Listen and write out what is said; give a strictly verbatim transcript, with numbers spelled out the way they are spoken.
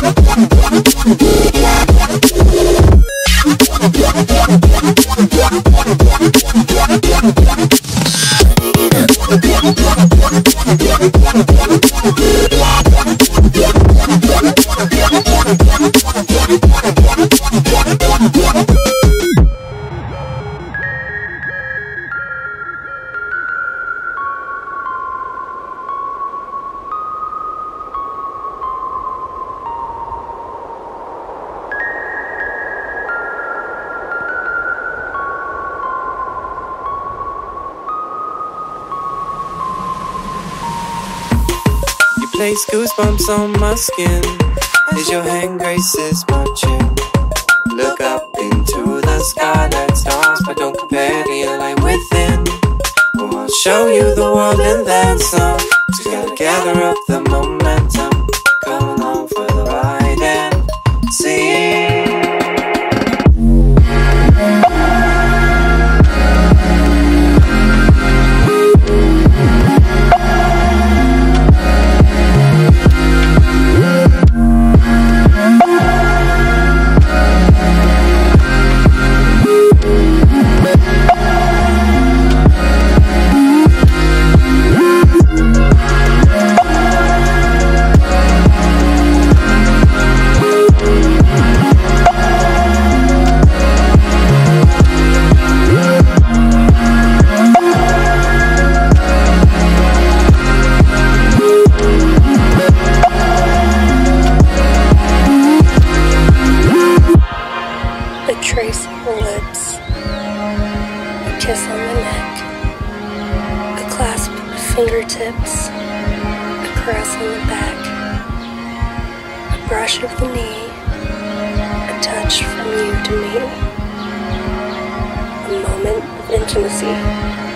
Place goosebumps on my skin as your hand graces my chin. Look up into the sky like stars, but don't compare to your light within. Oh, I'll show you the world and then some. So you gotta gather up the momentum. Come along for the ride and see. Trace of her lips, a kiss on the neck, a clasp of fingertips, a caress on the back, a brush of the knee, a touch from you to me, a moment of intimacy.